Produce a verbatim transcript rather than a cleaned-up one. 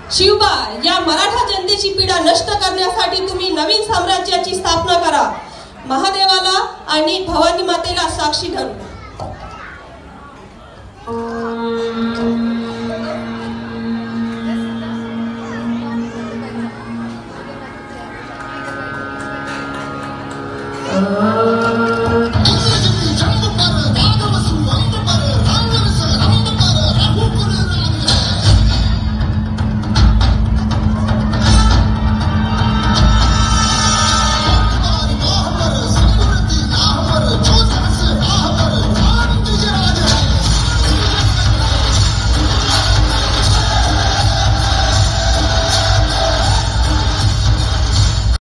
शिवबा, या मराठा जनतेची पीडा नष्ट करण्यासाठी तुम्ही नवीन साम्राज्याची स्थापना करा, महादेवाला आणि भवानी मातेला साक्षी धरून।